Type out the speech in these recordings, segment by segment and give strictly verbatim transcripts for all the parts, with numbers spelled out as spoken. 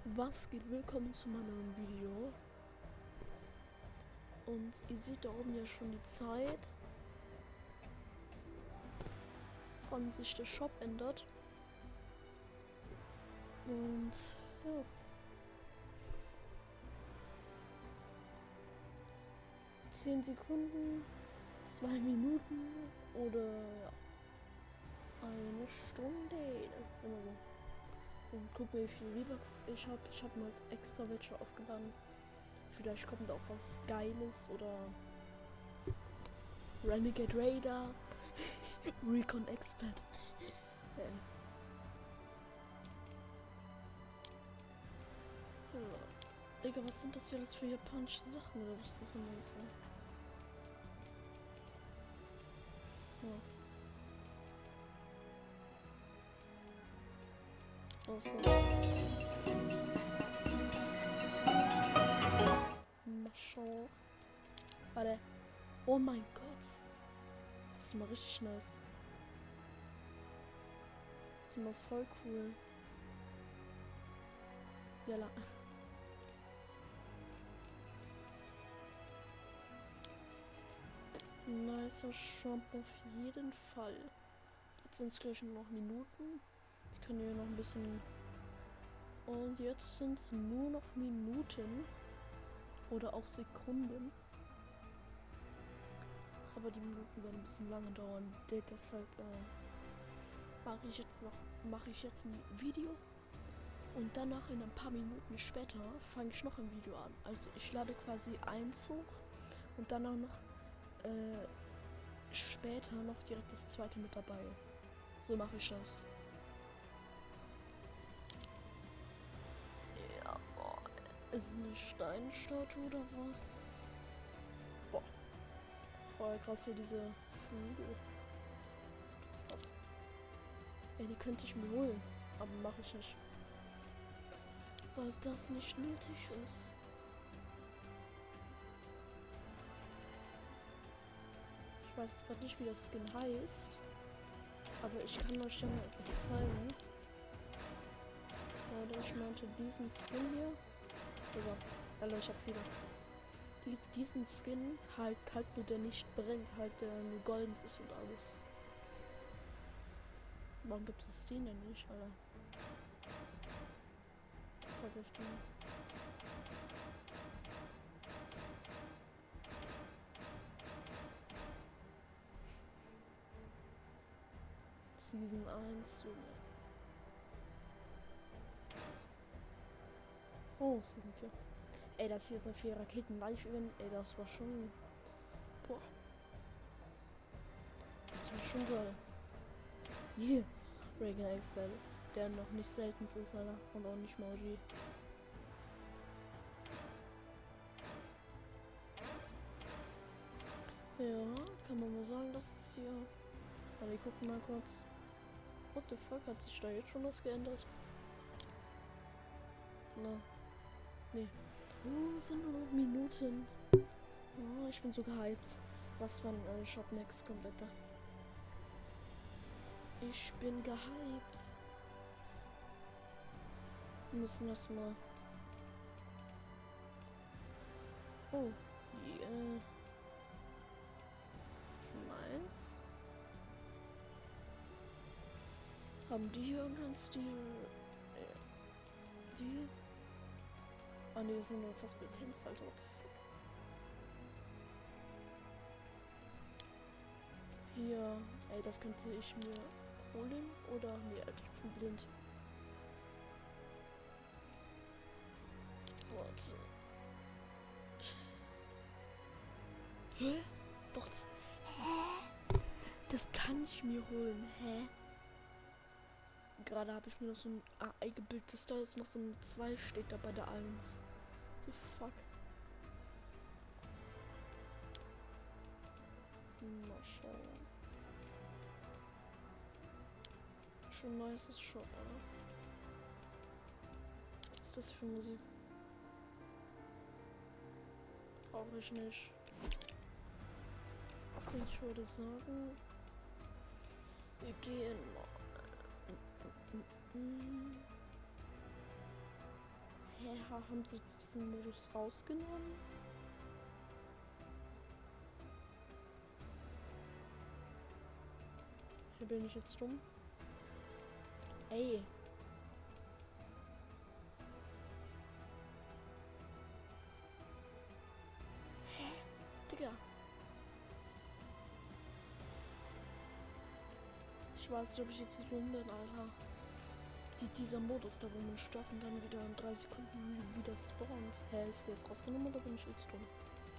Was geht? Willkommen zu meinem neuen Video. Und ihr seht da oben ja schon die Zeit, wann sich der Shop ändert. Und ja. zehn Sekunden, zwei Minuten oder ja, eine Stunde. Das ist immer so. Und guck mal, wie viele V-Bucks ich habe. Ich habe mal extra welche aufgeladen. Vielleicht kommt auch was Geiles oder Renegade Raider, Recon Expert. Ja. Ja. Digga, was sind das hier alles für japanische Sachen oder was so von ist? Ja. Achso. Maschon. Warte. Oh mein Gott. Das ist mal richtig nice. Das ist mal voll cool. Jalla. Nicer Shop auf jeden Fall. Jetzt sind es gleich nur noch Minuten. Ich kann hier noch ein bisschen. Und jetzt sind es nur noch Minuten. Oder auch Sekunden. Aber die Minuten werden ein bisschen lange dauern. Deshalb äh, mache ich jetzt noch mache ich jetzt ein Video. Und danach in ein paar Minuten später fange ich noch ein Video an. Also ich lade quasi eins hoch und danach noch äh, später noch direkt das zweite mit dabei. So mache ich das. Ja, boah. Ist eine Steinstatue oder was? Boah. Voll krass hier diese Flügel. Das ist krass. Ey, die könnte ich mir holen. Aber mache ich nicht. Weil das nicht nötig ist. Ich weiß gerade nicht, wie das Skin heißt. Aber ich kann euch ja mal etwas zeigen. Warte, ich meinte diesen Skin hier. Also, hallo, ich hab viele. Die, diesen Skin halt, halt nur der nicht brennt, halt der nur golden ist und alles. Warum gibt es den denn nicht, Alter? Vergessen. Season eins, Junge. Oh, Season vier. Ey, das hier ist eine vier Raketen Live-Event. Ey, das war schon. Boah. Das war schon geil. Hier. Reagan Expert. Der noch nicht selten ist, Alter. Und auch nicht Mauji. Ja, kann man mal sagen, dass es hier. Aber wir gucken mal kurz. What the fuck, hat sich da jetzt schon was geändert? Na. Nee. Oh, sind nur noch Minuten. Oh, ich bin so gehypt. Was von äh, Shop Next kommt, Alter. Ich bin gehypt. Wir müssen das mal. Oh, die, äh. Schon eins. Haben die hier irgendeinen Stil? Äh, die? Ah ne, das sind nur fast Potenz, Alter. What the fuck? Hier, ey, das könnte ich mir holen. Oder, nee, Alter, ich bin blind. Warte. Hä? Doch. Hä? Das kann ich mir holen. Hä? Gerade habe ich mir noch so ein ah, eingebildet, da ist noch so ein zwei steht da bei der eins. Die fuck. Mal schauen. Schon nices Shop, oder? Was ist das für Musik? Brauche ich nicht. Ich würde sagen, wir gehen mal. Hä, haben sie diesen Modus rausgenommen? Hier bin ich jetzt dumm. Ey. Hä? Digga. Ich weiß nicht, ob ich jetzt so dumm bin, Alter. Die, dieser Modus, da wo man stirbt und dann wieder in drei Sekunden wieder spawnt. Hä, ist der jetzt rausgenommen oder bin ich jetzt dumm?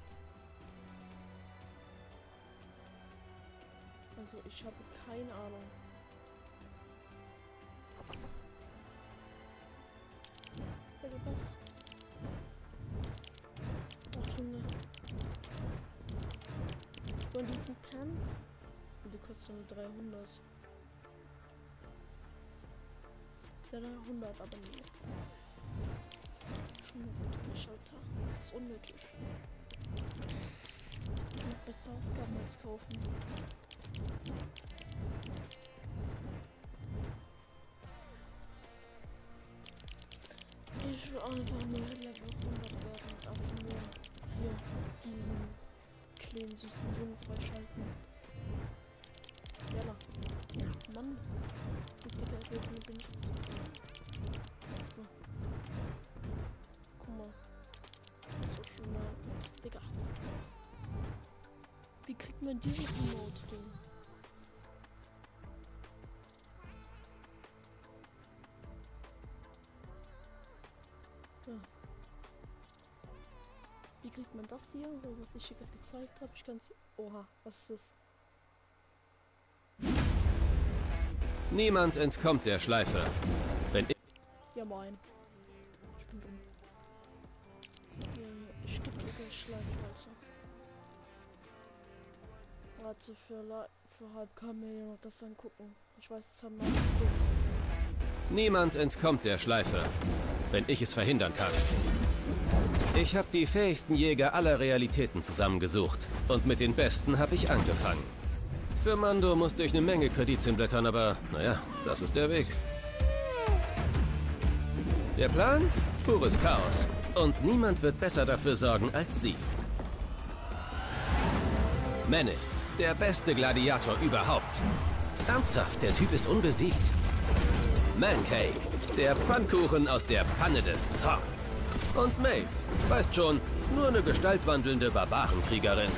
Also ich habe keine Ahnung. Oder was? Ach Junge. Und diesen Tanz? Die kostet nur dreihundert. dreihundert, aber nee. Schon wieder durch, Alter. Das ist unnötig. Ich mag besser Aufgaben als kaufen. Ich will einfach nur Level hundert werden und einfach nur hier diesen kleinen süßen Jungen freischalten. Jalla. Mann. Digga, wie bin ich jetzt? So. Guck mal. Das ist so schön. Äh, Digga. Wie kriegt man dieses Emote-Ding? Ja. Wie kriegt man das hier? Was ich hier gerade gezeigt habe? Ich kann es. Oha, was ist das? Niemand entkommt der Schleife. Wenn ich Ja, moin. Ich bin dumm. Ja, ich geb dir gleich Schleife, Leute. Warte, für, La für halb kann mir noch das angucken. Ich weiß, es haben wir kurz. Niemand entkommt der Schleife, wenn ich es verhindern kann. Ich habe die fähigsten Jäger aller Realitäten zusammengesucht und mit den besten habe ich angefangen. Für Mando musste ich eine Menge Kredits hinblättern, aber naja, das ist der Weg. Der Plan? Pures Chaos. Und niemand wird besser dafür sorgen als sie. Menace, der beste Gladiator überhaupt. Ernsthaft, der Typ ist unbesiegt. Mancake, der Pfannkuchen aus der Pfanne des Zorns. Und Maeve, weißt schon, nur eine gestaltwandelnde Barbarenkriegerin.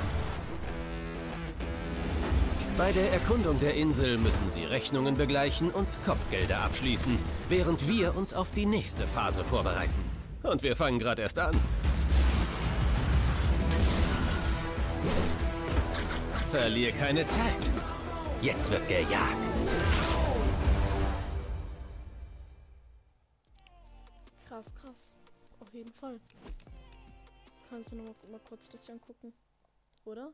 Bei der Erkundung der Insel müssen sie Rechnungen begleichen und Kopfgelder abschließen, während wir uns auf die nächste Phase vorbereiten. Und wir fangen gerade erst an. Verlier keine Zeit. Jetzt wird gejagt. Krass, krass. Auf jeden Fall. Kannst du noch mal, mal kurz das hier angucken? Oder?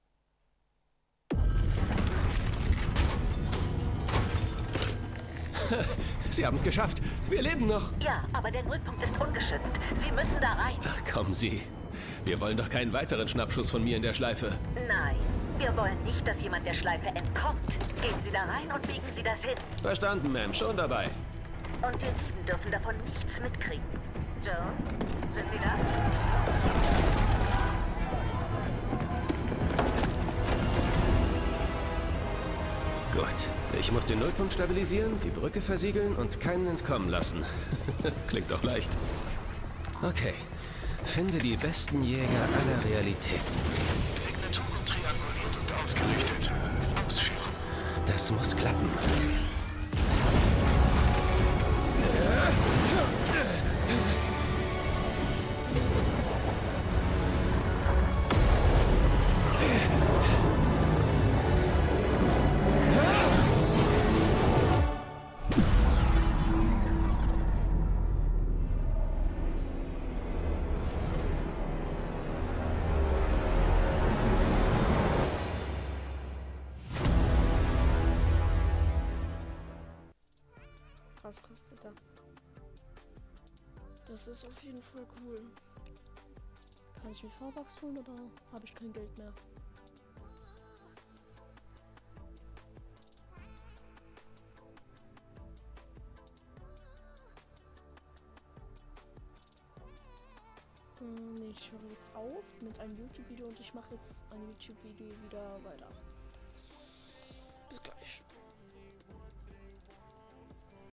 Sie haben es geschafft. Wir leben noch. Ja, aber der Nullpunkt ist ungeschützt. Sie müssen da rein. Ach, kommen Sie. Wir wollen doch keinen weiteren Schnappschuss von mir in der Schleife. Nein, wir wollen nicht, dass jemand der Schleife entkommt. Gehen Sie da rein und biegen Sie das hin. Verstanden, Ma'am. Schon dabei. Und wir sieben dürfen davon nichts mitkriegen. Joan, sind Sie da? Gut. Ich muss den Nullpunkt stabilisieren, die Brücke versiegeln und keinen entkommen lassen. Klingt doch leicht. Okay. Finde die besten Jäger aller Realitäten. Signaturen trianguliert und ausgerichtet. Ausführen. Das muss klappen. Krass, krass, Alter. Das ist auf jeden Fall cool. Kann ich mir V-Bucks holen oder habe ich kein Geld mehr? Hm, nee, ich höre jetzt auf mit einem YouTube-Video und ich mache jetzt ein YouTube-Video wieder weiter.